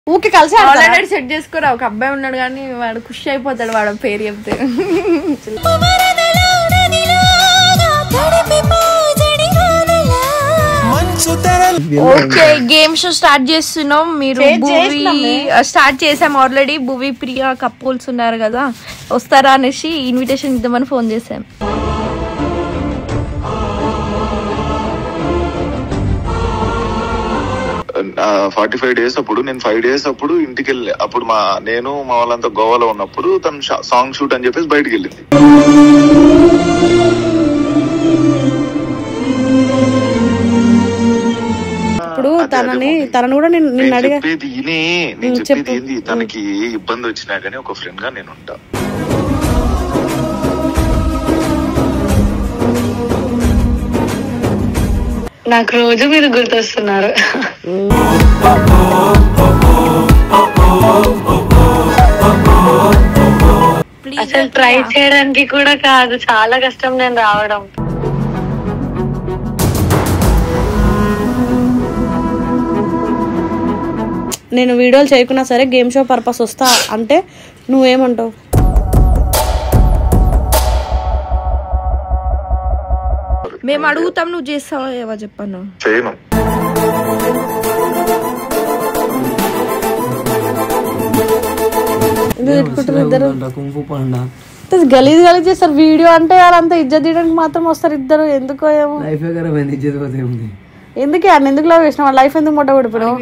ఊకి కలిసి already set చేసుకోరా. ఒక అబ్బాయి ఉన్నాడు కానీ వాడు ఖుషి అయిపోతాడు వాడు పేరు చెప్తే. ఓకే గేమ్ షో స్టార్ట్ చేస్తున్నాం. మీరు స్టార్ట్ చేసాం ఆల్రెడీ. భువి ప్రియ కపుల్స్ ఉన్నారు కదా, వస్తారా అనేసి ఇన్విటేషన్ ఇద్దామని ఫోన్ చేసాం. ఫార్టీ 45 days అప్పుడు నేను 5 days అప్పుడు ఇంటికి వెళ్ళి అప్పుడు నేను మా వాళ్ళంతా గోవాలో ఉన్నప్పుడు తను సాంగ్ షూట్ అని చెప్పేసి బయటకు వెళ్ళింది. ఇప్పుడు తనని కూడా నేను చెప్పేది నేను చెప్పేది ఏంది, తనకి ఇబ్బంది వచ్చినా గానీ ఒక ఫ్రెండ్ గా నేను ఉంటా. నాకు రోజు మీరు గుర్తొస్తున్నారు. అసలు ట్రై చేయడానికి కూడా కాదు, చాలా కష్టం నేను రావడం. నేను వీడియోలు చేయకున్నా సరే గేమ్ షో పర్పస్ వస్తా అంటే నువ్వేమంటావు? మేము అడుగుతాం, నువ్వు చేస్తావా ఏవో చెప్పాను. చేయను. గలీజ్ గలీజ్ చేస్తారు వీడియో అంటే. వాళ్ళంతా ఇజ్జత్ తీయడానికి మాత్రం వస్తారు ఇద్దరు. ఎందుకో ఏమో ఎందుకే అన్న ఎందుకు లవ్ చేసిన లైఫ్ ఎందుకు మొట్ట కొడిపోయావు?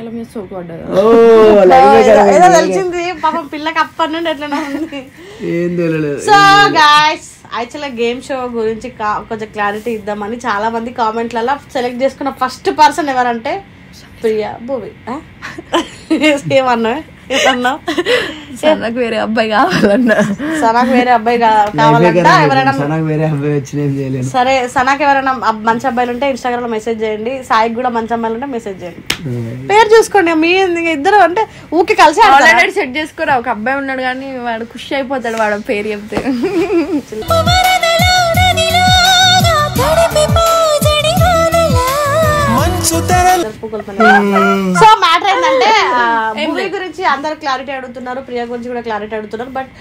ఏదో తెలిసింది పాపం పిల్లకి అప్పటి నుండి ఎట్లా ఉంది. సో గైస్ యాక్చువల్గా గేమ్ షో గురించి కొంచెం క్లారిటీ ఇద్దామని చాలా మంది కామెంట్లలో సెలెక్ట్ చేసుకున్న ఫస్ట్ పర్సన్ ఎవరంటే ప్రియా భువి. ఏమన్నా సనకు వేరే అబ్బాయి కావాలన్నా. సనాకు వేరే అబ్బాయి కావాలంటే ఎవరైనా సరే సనాకు ఎవరైనా మంచి అబ్బాయిలు ఉంటే ఇన్స్టాగ్రామ్ లో మెసేజ్ చేయండి. సాయికి కూడా మంచి అబ్బాయిలు ఉంటే మెసేజ్ చేయండి. పేరు చూసుకోండి. మీ ఇద్దరు అంటే ఊకి కలిసి ఆల్రెడీ సెట్ చేసుకోరా. ఒక అబ్బాయి ఉన్నాడు కానీ వాడు ఖుషి అయిపోతాడు వాడు పేరు చెప్తే. సో మ్యాటర్ ఏంటంటే భూమి గురించి అందరు క్లారిటీ అడుగుతున్నారు, ప్రియా గురించి కూడా క్లారిటీ అడుగుతున్నారు. బట్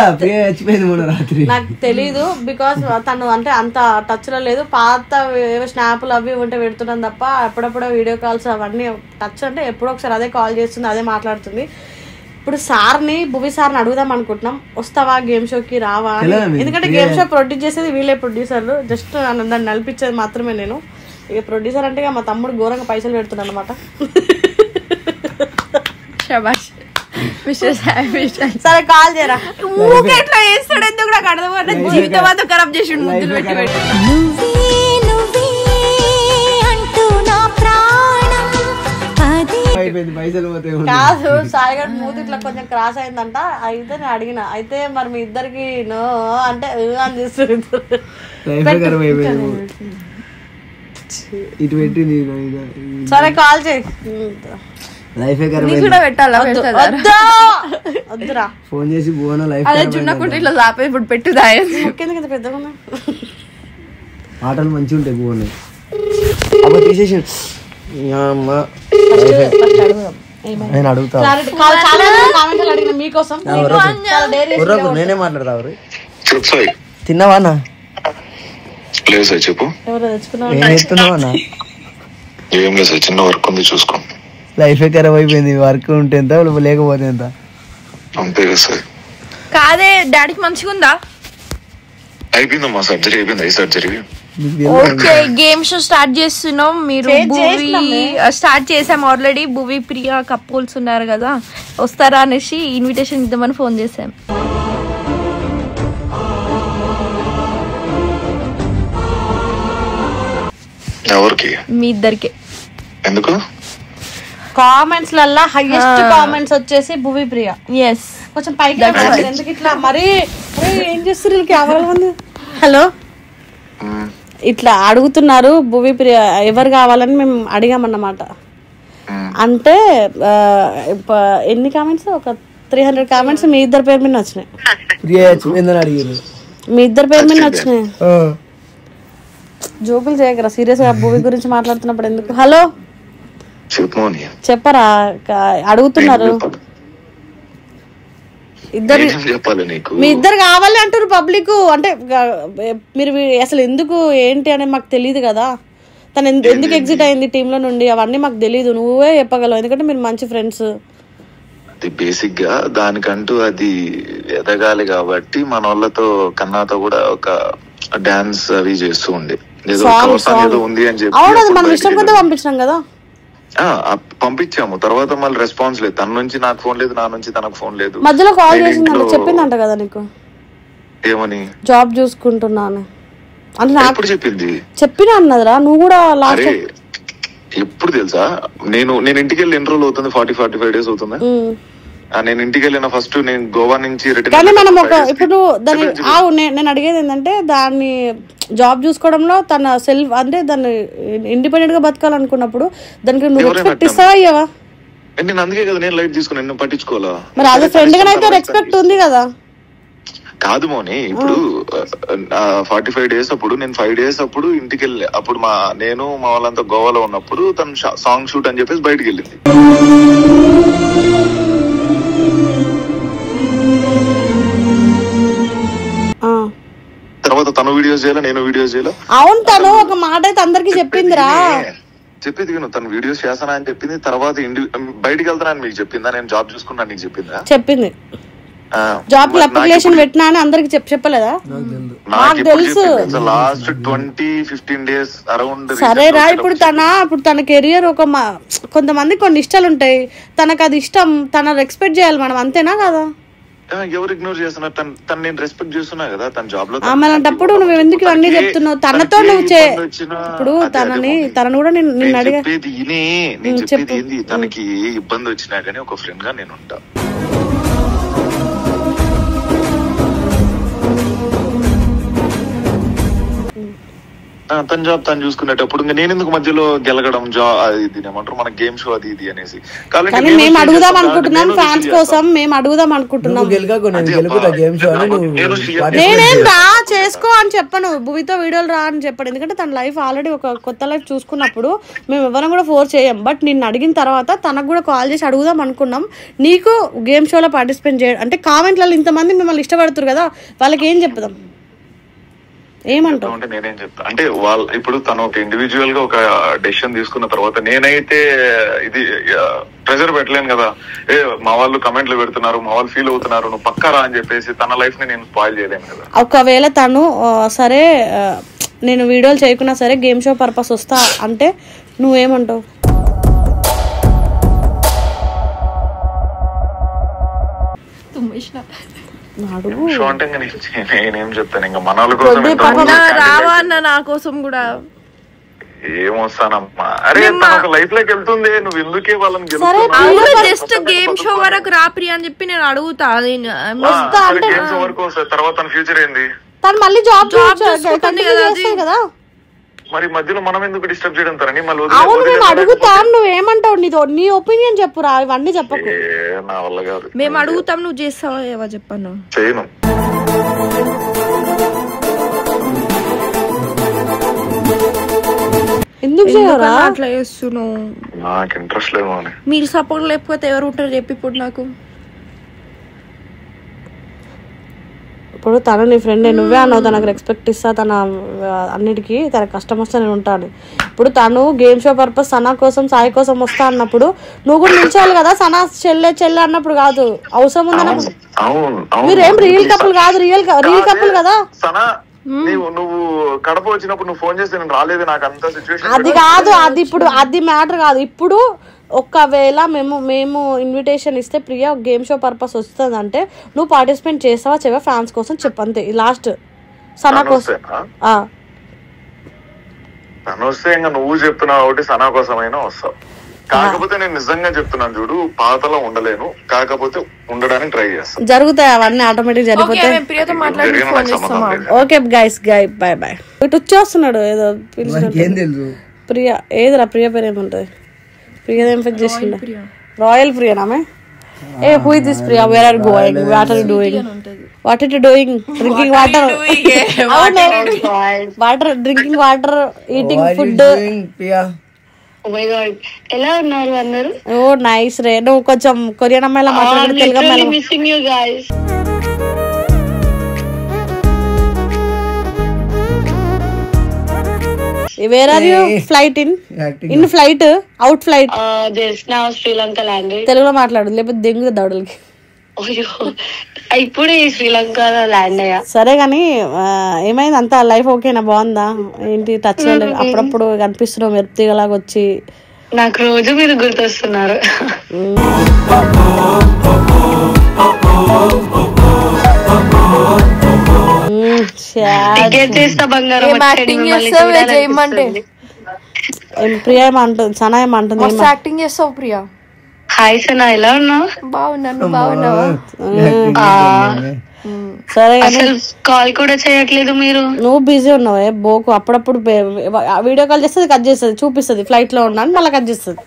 నాకు తెలీదు బికాస్ తను అంటే అంత టచ్ లో లేదు. పాత స్నాప్లు అవి ఉంటే పెడుతున్నాను తప్ప ఎప్పుడప్పుడో వీడియో కాల్స్ అవన్నీ టచ్ అంటే ఎప్పుడో ఒకసారి అదే కాల్ చేస్తుంది, అదే మాట్లాడుతుంది. ఇప్పుడు సార్ని భువి సార్ని అడుగుదాం అనుకుంటున్నాం, వస్తావా గేమ్ షోకి రావా? ఎందుకంటే గేమ్ షో ప్రొడ్యూస్ చేసేది వీళ్ళే ప్రొడ్యూసర్లు, జస్ట్ దాన్ని నడిపించేది మాత్రమే నేను. ఇక ప్రొడ్యూసర్ అంటే మా తమ్ముడు ఘోరంగా పైసలు పెడుతున్నాడు అనమాట. సరే కాల్ చేయరా. ఎట్లా చేస్తాడు ఎందుకు నాకు అర్థం జీవితం అంతా ఖరాబ్ చేసి ముద్దులు పెట్టి పెట్టి. కాదు సాయిగడ్ మూతి ఇట్లా కొంచెం క్రాస్ అయిందంట. అయితే నేను అడిగిన, అయితే మరి మీ ఇద్దరికి నో అంటే అని చేస్తారు. సరే కాల్ చేయి. ఫోన్ చేసి చున్నకుంటే ఇట్లా లాపే ఇప్పుడు పెట్టుదా పెద్దగా మాటలు మంచిగా ఉంటాయి. బోన్ తీసేసి నేను అడుగుతా. మీకోసం నేనే మాట్లాడతా. తిన్నావా అన్న? లేదు సార్ చెప్పు. ఏం చేస్తున్నావు అన్న? ఏం లేదు సార్, చిన్న వర్క్ ఉంది చూసుకో. లైఫ్ ఖరాబ్ అయిపోయింది. వర్క్ ఉంటే ఎంత లేకపోతే ఎంత? అంతే కదా సార్. కాదే డాడీకి మంచిగా ఉందా? అయిపోయిందమ్మా సర్జరీ, అయిపోయింది eye surgery. Okay game show start చేస్తున్నాం. మీరు స్టార్ట్ చేసాం ఆల్రెడీ. భువి ప్రియ కపుల్స్ ఉన్నారు కదా, వస్తారా అనేసి ఇన్విటేషన్ ఇద్దామని ఫోన్ చేసాం. ఎవరికి? మీ ఇద్దరికి. ఎందుకు? కామెంట్స్ లల్లా హైయెస్ట్ కామెంట్స్ వచ్చేసి భువి ప్రియ. ఎస్ కొంచెం పైకి ఎందుకు ఇట్లా మరి ఏం చేస్తారు కెమెరా ముందు? హలో ఇట్లా అడుగుతున్నారు భువి ప్రియ ఎవరు కావాలని మేము అడిగామన్నమాట. అంటే ఎన్ని కామెంట్స్? ఒక 300 కామెంట్స్ మీ ఇద్దరు పేరు మీద వచ్చినాయి. మీ ఇద్దరు పేరు మీద వచ్చినాయి. జోకులు చేయకరా, సీరియస్ గా భూమి గురించి మాట్లాడుతున్నప్పుడు ఎందుకు. హలో చెప్పమని చెప్పరా అడుగుతున్నారు ఇద్దరు చెప్పాలి నీకు. మీ ఇద్దరు కావాలి అంటారు పబ్లిక్. అంటే మీరు అసలు ఎందుకు ఏంటి అనేది మాకు తెలియదు కదా. తను ఎందుకు ఎగ్జిట్ అయింది టీమ్ లో నుండి అవన్నీ మాకు తెలియదు. నువ్వే చెప్పగలవు ఎందుకంటే మీరు మంచి ఫ్రెండ్స్. అది బేసిక్ గా దానికంటూ అది ఎదగాలి కాబట్టి మన వాళ్ళతో కన్నాతో కూడా ఒక డాన్స్ అవి చేస్తూ ఉండే ఏదో ఉంది అని చెప్పి మనం ఇష్టం కొద్దిగా పంపించాం కదా. పంపించాము. తర్వాత మళ్ళీ రెస్పాన్స్ లేదు. తన నుంచి నాకు ఫోన్ లేదు, నా నుంచి తనకు ఫోన్ లేదు. మధ్యలో కాల్ చేసిందంట, చెప్పిందంట కదా నీకు ఏమని జాబ్ చూసుకుంటున్నాను అంటే ఎప్పుడు చెప్పింది? చెప్పినా అన్నదిరా నువ్వు కూడా లాస్ట్. ఎప్పుడు తెలుసా, నేను ఇంటికి వెళ్ళి ఎన్ని రోజులు అవుతుంది? 45 days అవుతుందా? నేను ఇంటికి వెళ్ళిన ఫస్ట్ నేను గోవా నుంచి కానీ మనం ఒక ఇప్పుడు దాన్ని నేను అడిగేది ఏంటంటే దాన్ని జాబ్ చూసుకోవడంలో తన సెల్ఫ్ అంటే దాన్ని ఇండిపెండెంట్ గా బతకాలనుకున్నప్పుడు దానికి నువ్వు రెస్పెక్ట్ ఇస్తావా ఇయ్యవా? నేను అందుకే కదా నేను లైట్ తీసుకుని నేను పట్టించుకోవాలా. మరి అదే ఫ్రెండ్ గా అయితే రెస్పెక్ట్ ఉంది కదా. కాదు మోని, ఇప్పుడు 45 days అప్పుడు నేను 5 days అప్పుడు ఇంటికి వెళ్ళి అప్పుడు నేను మా వాళ్ళంతా గోవాలో ఉన్నప్పుడు తను సాంగ్ షూట్ అని చెప్పేసి బయటకు వెళ్ళింది. తర్వాత తను వీడియోస్ చేయాలి, నేను వీడియోస్ చేయాలి. అవును, తను ఒక మాట అయితే అందరికి చెప్పిందిరా. చెప్పేది నువ్వు తను వీడియోస్ చేస్తానా అని చెప్పింది. తర్వాత బయటికి వెళ్తానా అని మీకు చెప్పిందా? నేను జాబ్ చూసుకున్నా నీకు చెప్పిందా? చెప్పింది. జాబ్ అప్లికేషన్ పెట్టినా అని అందరికి చెప్పలేదా? నాకు తెలుసు. Last 20-15 days around. సరేరా, ఇప్పుడు తన కెరియర్ ఒక కొంతమంది కొన్ని ఇష్టాలు ఉంటాయి. తనకు అది ఇష్టం, తన రెస్పెక్ట్ చేయాలి మనం, అంతేనా కదా? ఎవరు ఇగ్నోర్ చేస్తున్నారు? తను నేను రెస్పెక్ట్ చేస్తున్నా కదా తన జాబ్ లో. అలాంటప్పుడు నువ్వు ఎందుకు ఇవన్నీ చెప్తున్నావు? తనతో నువ్వు ఇప్పుడు తనను కూడా నేను అడిగా నేను చెప్పేది ఏంది, తనకి ఏ ఇబ్బంది వచ్చినా గానీ ఒక ఫ్రెండ్ గా నేను ఉంటా. తన జాబ్ తను చూసుకునేటప్పుడు నేను ఎందుకు మధ్యలో గెలగడం ఇది ఏమంటారు మన గేమ్ షో అది ఇది అనేసి. కానీ మేము అడుగుదాం అనుకుంటున్నాం ఫ్యాన్స్ కోసం, మేము అడుగుదాం అనుకుంటున్నాం. నేనేం రా చేసుకో అని చెప్పను, భూమితో వీడియోలు రా అని చెప్పాను. ఎందుకంటే తన లైఫ్ ఆల్రెడీ ఒక కొత్త లైఫ్ చూసుకున్నప్పుడు మేము ఎవరం కూడా ఫోర్స్ చేయం. బట్ నిన్ను అడిగిన తర్వాత తనకు కూడా కాల్ చేసి అడుగుదాం అనుకున్నాం. నీకు గేమ్ షోలో పార్టిసిపేట్ చేయడం అంటే కామెంట్లలో ఇంతమంది మిమ్మల్ని ఇష్టపడుతున్నారు కదా, వాళ్ళకి ఏం చెప్దాం? ఏమంటావు? అంటే నేనేం చెప్తా అంటే వాళ్ళు ఇప్పుడు తను ఒక ఇండివిజువల్ గా ఒక డెసిషన్ తీసుకున్న తర్వాత నేనైతే ఇది ప్రెజర్ పెట్టలేను కదా. మా వాళ్ళు కమెంట్లు పెడుతున్నారు, మా వాళ్ళు ఫీల్ అవుతున్నారు, నువ్వు పక్కరా అని చెప్పేసి తన లైఫ్ ని నేను స్పాయిల్ చేయలేను కదా. ఒకవేళ తను సరే నేను వీడియోలు చేయకున్నా సరే గేమ్ షో పర్పస్ వస్తా అంటే నువ్వేమంటావు? అంటే నేనేం చెప్తాను, ఇంకా మన వాళ్ళ కోసం రావా అన్న నా కోసం కూడా ఏమొస్తానమ్మా. అరే తన ఒక లైఫ్ లోకి వెళ్తుంది, నువ్వు ఎందుకే వాళ్ళని జస్ట్ గేమ్ షో వరకు రా ప్రియా అని చెప్పి నేను అడుగుతా. గేమ్ షో వరకు వస్తాయి, తర్వాత తన ఫ్యూచర్ ఏంది? తను మళ్ళీ జాబ్ కదా. మరి మధ్యలో మనం ఎందుకు డిస్టర్బ్ చేయడం తరని? అవును మేము అడుగుతాం, నువ్వేమంటావు? నీ ఒపీనియన్ చెప్పురా, ఇవన్నీ చెప్పకు. నా వల్ల కాదు. మేము అడుగుతాం, నువ్వు చేస్తావా? ఏవో చెప్పాను. చేయను. ఎందుకు చేయరా అట్లా చేస్తున్నావు? నాకు ఇంట్రెస్ట్ లేదు. మీరు సపోర్ట్ లేకపోతే ఎవరు ఉంటారు చెప్పి ఇప్పుడు నాకు. ఇప్పుడు తను నీ ఫ్రెండ్, నువ్వే అన్నావు తనకు రెస్పెక్ట్ ఇస్తా, తన అన్నిటికీ తన కష్టం వస్తే నేను ఉంటాను. ఇప్పుడు తను గేమ్ షో పర్పస్ సనా కోసం సాయి కోసం వస్తా అన్నప్పుడు నువ్వు కూడా నిల్చోవాలి కదా. సనా చెల్లె అన్నప్పుడు కాదు, అవసరం ఉందన్నప్పుడు. మీరేం రియల్ కపుల్ కాదు, రియల్ కపుల్ కదా. నువ్వు కడప వచ్చినప్పుడు నువ్వు ఫోన్ చేస్తే నేను రాలేదు, నాకు అంత సిచ్యువేషన్ అది కాదు. అది ఇప్పుడు అది మ్యాటర్ కాదు. ఇప్పుడు ఒకవేళ మేము ఇన్విటేషన్ ఇస్తే ప్రియా గేమ్ షో పర్పస్ వస్తుంది అంటే నువ్వు పార్టిసిపేట్ చేస్తావా చెవా? ఫ్యాన్స్ కోసం చెప్పంతే. లాస్ట్ సనా కోసం తను వస్తే ఇంకా నువ్వు చెప్తున్నావు ఒకటి, సనా కోసమైనా వస్తావు. కాకపోతే నేను నిజంగా చెప్తున్నాను చూడు, పాతలో ఉండలేను, కాకపోతే ఉండడానికి ట్రై చేస్తాను. జరుగుతాయి అవన్నీ, ఆటోమేటిక్ జరిగిపోతాయి. Okay guys, bye bye. ఇటు వచ్చేస్తున్నాడు ఏదో ప్రియా. ఏదిరా ప్రియా పేరు ఏముంటది? ప్రియా ఏం ఫిక్స్ చేసిండ? రాయల్ ప్రియానామే. ఏ who is this Priya? Where are going? What are you doing? What are you doing? Drinking water, water drinking water, eating food. Oh my god, ఎలా ఉన్నారు అందరూ? ఓ నైస్ రే. నువ్వు కొంచెం కొరియన్ అమ్మాయిలా మాట్లాడు, తెలుగు అమ్మాయిలా. Missing you guys. Where are you? Flight in flight out flight. Just now Sri Lanka landed. తెలుగులో మాట్లాడు లేకపోతే దెంగు దౌడలకి. ఇప్పుడే శ్రీలంకలో ల్యాండ్ అయ్యా. సరే గానీ ఏమైంది, అంతా లైఫ్ ఓకేనా? బాగుందా? ఏంటి టచ్ అప్పుడప్పుడు కనిపిస్తున్నావు మెరుపుతీగలాగా వచ్చి. నాకు రోజు మీరు గుర్తొస్తున్నారు. టికెట్ చేస్తా బంగారం. ప్రియా ఏమంటుంది, సనా ఏమంటుంది? యాక్టింగ్ చేస్తావు ప్రియా? హాయ్ సనా, ఎలా ఉన్నావు? బాగున్నాను. బాగున్నావా? సరే అసలు కాల్ కూడా చేయట్లేదు మీరు. నువ్వు బిజీ ఉన్నావే బోకు. అప్పుడప్పుడు వీడియో కాల్ చేస్తుంది, కట్ చేస్తుంది, చూపిస్తుంది ఫ్లైట్ లో ఉన్నాను, మళ్ళీ కట్ చేస్తుంది.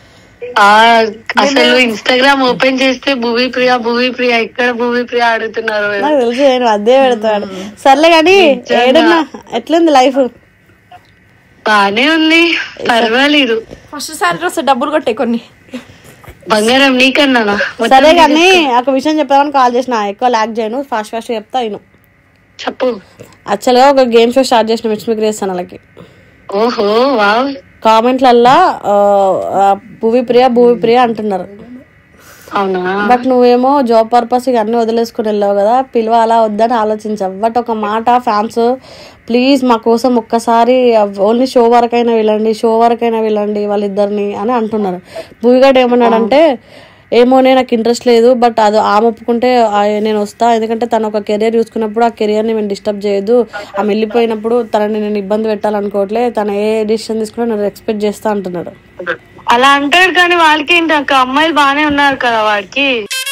అసలు ఇన్స్టాగ్రామ్ ఓపెన్ చేస్తే భూమి ప్రియా ఇక్కడ భూమి ప్రియా అడుగుతున్నారు. నాకు తెలుసు, నేను అదే పెడతాను. సర్లే గాని ఏడన్నా ఎట్లుంది లైఫ్? బానే ఉంది, పర్వాలేదు. ఫస్ట్ సాలరీ వస్తే డబ్బులు కొట్టే కొన్ని బంగారం నీకన్నా. సరే గాని ఒక విషయం చెప్పామని కాల్ చేసిన, ఎక్కువ లాగ్ చేయను, ఫాస్ట్ చెప్తా అయిను. చెప్పు. యాక్చువల్ గా ఒక గేమ్ షో స్టార్ట్ చేసిన మిక్స్ మిక్ రేస్ వాళ్ళకి. ఓహో వావ్. కామెంట్లల్లా భూమి ప్రియ అంటున్నారు. అవునా? బట్ నువ్వేమో జాబ్ పర్పస్ ఇక అన్ని వదిలేసుకుని వెళ్ళావు కదా, పిలవాలా వద్దని ఆలోచించావు. బట్ ఒక మాట, ఫ్యాన్స్ ప్లీజ్ మా కోసం ఒక్కసారి ఓన్లీ షో వరకైనా వెళ్ళండి వాళ్ళిద్దరిని అని అంటున్నారు. భూమిగడ్ ఏమన్నాడంటే, ఏమోనే నాకు ఇంట్రెస్ట్ లేదు, బట్ అది ఆమె ఒప్పుకుంటే నేను వస్తా, ఎందుకంటే తను ఒక కెరియర్ చూసుకున్నప్పుడు ఆ కెరియర్ని మేము డిస్టర్బ్ చేయదు, ఆమె వెళ్ళిపోయినప్పుడు తనని నేను ఇబ్బంది పెట్టాలనుకోవట్లే, తను ఏ డిసిషన్ తీసుకున్నా నేను రెస్పెక్ట్ చేస్తా అంటున్నాడు. అలా అంటాడు కానీ వాళ్ళకి ఏంటి అక్క, అమ్మాయిలు బానే ఉన్నారు కదా వాడికి.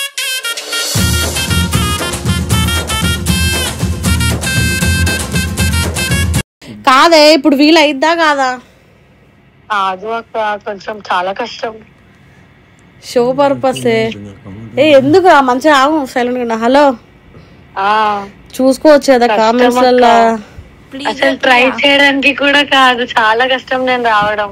కాదే ఇప్పుడు వీలు అయిద్దా కాదా? కాదు అక్క, కొంచెం చాలా కష్టం. షో పర్పస్ ఎందుకు మంచిగా ఆగు, సైలెంట్ గా. హలో చూసుకోవచ్చు కదా కామెంట్స్ లలో. అసలు ట్రై చేయడానికి కూడా కాదు, చాలా కష్టం నేను రావడం.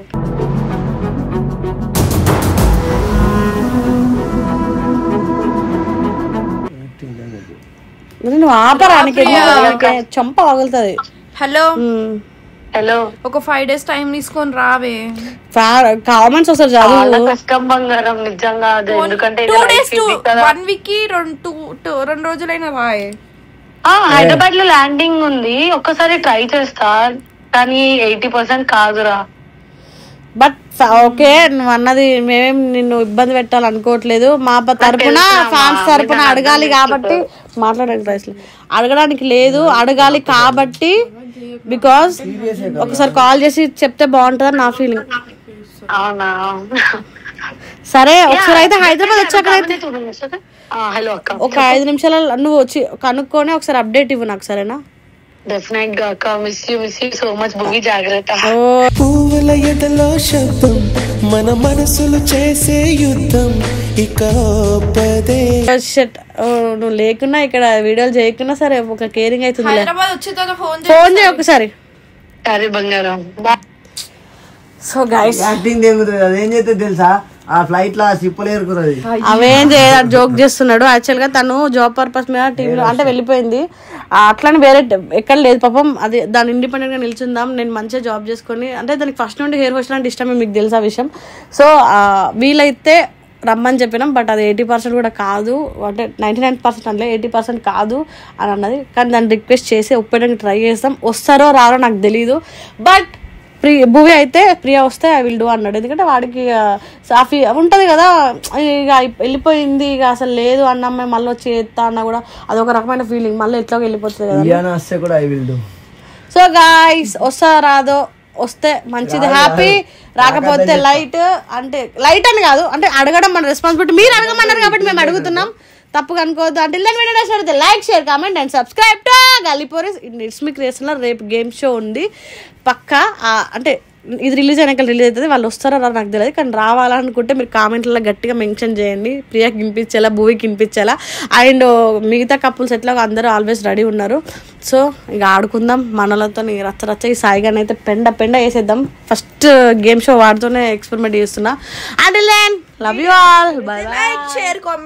నువ్వు ఆపరానికి చంప పగులుతుంది. హలో హలో, ఒక 5 days టైం తీసుకొని రావే. కామెంట్స్ వస్తారు చాలా కష్టం బంగారం నిజంగా. ఎందుకంటే 2 days 1 week కి 2 రోజులైనా రాయే. హైదరాబాద్ లో ల్యాండింగ్ ఉంది, ఒక్కసారి ట్రై చేస్తా, కానీ 80% కాదురా. బట్ ఓకే నువ్వు అన్నది మేమేం నిన్ను ఇబ్బంది పెట్టాలనుకోవట్లేదు, మా తరపున ఫ్యాన్స్ తరపున అడగాలి కాబట్టి మాట్లాడడానికి అడగడానికి లేదు, అడగాలి కాబట్టి, బికాస్ ఒకసారి కాల్ చేసి చెప్తే బాగుంటుంది నా ఫీలింగ్. అవునా? సరే ఒకసారి అయితే హైదరాబాద్ వచ్చాక హలో అక్క, ఒక 5 నిమిషాలు నువ్వు వచ్చి కనుక్కొని ఒకసారి అప్డేట్ ఇవ్వు నాకు, సరేనా? డెఫినెట్ గా అక్క. మిస్ యూ సో మచ్ భూమి. జాగ్రత్త. పువ్వుల ఎదలో శబ్దం, మన మనసులు చేసే యుద్ధం ఇక నువ్వు లేకున్నా ఇక్కడ వీడియోలు చేయకున్నా సరే ఒక కేరింగ్ అవుతుంది. హైదరాబాద్ వచ్చే ఫోన్ చేయి ఒకసారి. సరే బంగారం. సో గైస్ యాక్టింగ్ దిగుతుంది, అదేం చేస్తుంది తెలుసా, ఆ ఫ్లైట్ లో సిప్పులు ఏరుకున్నది. అవేం చేయదు, జోక్ చేస్తున్నాడు. యాక్చువల్ గా తను జాబ్ పర్పస్ మీద టీవీలో అంటే వెళ్ళిపోయింది, అట్లానే వేరే ఎక్కడ లేదు పాపం. అది దాని ఇండిపెండెంట్ గా నిల్చుందాం, నేను మంచిగా జాబ్ చేసుకొని, అంటే దానికి ఫస్ట్ నుండి హెయిర్ వాష్ అంటే ఇష్టమే, మీకు తెలుసా విషయం. సో వీలైతే రమ్మని చెప్పినాం, బట్ అది 80% కూడా కాదు, అంటే 99% అంటే 80% కాదు అని అన్నది. కానీ దాన్ని రిక్వెస్ట్ చేసి ఒప్పడానికి ట్రై చేస్తాం, వస్తారో రారో నాకు తెలీదు. బట్ భూమి అయితే ప్రియా వస్తే ఐ విల్ డూ అన్నాడు, ఎందుకంటే వాడికి సాఫీ ఉంటుంది కదా, ఇక వెళ్ళిపోయింది ఇక అసలు లేదు అన్న అమ్మాయి మళ్ళీ వచ్చి ఎత్తా అన్న కూడా అదొక రకమైన ఫీలింగ్, మళ్ళీ ఎట్లా వెళ్ళిపోతుంది కదా. సో గాయ్స్ వస్తా రాదో, వస్తే మంచిది హ్యాపీ, రాకపోతే లైట్. అంటే లైట్ అని కాదు, అంటే అడగడం మన రెస్పాన్సిబిలిటీ, మీరు అడగమన్నారు కాబట్టి మేము అడుగుతున్నాం, తప్పుగా అనుకోవద్దు. అంటే video like share comment and subscribe to గల్లీపోరీస్. ఇట్స్ మీ క్రియేషన్ లో రేపు గేమ్ షో ఉంది పక్కా, అంటే ఇది రిలీజ్ అయినాక రిలీజ్ అవుతుంది, వాళ్ళు వస్తారో నాకు తెలియదు, కానీ రావాలనుకుంటే మీరు కామెంట్లలో గట్టిగా మెన్షన్ చేయండి, ప్రియాకి వినిపించేలా, భూవికి వినిపించేలా. అండ్ మిగతా కపుల్స్ ఎట్లా అందరూ ఆల్వేస్ రెడీ ఉన్నారు. సో ఇక ఆడుకుందాం మనలతో రచ్చ. ఈ సాయిగాని అయితే పెండ వేసేద్దాం. ఫస్ట్ గేమ్ షో వాడుతూనే ఎక్స్పెరిమెంట్ చేస్తున్నా. And love you all, bye by.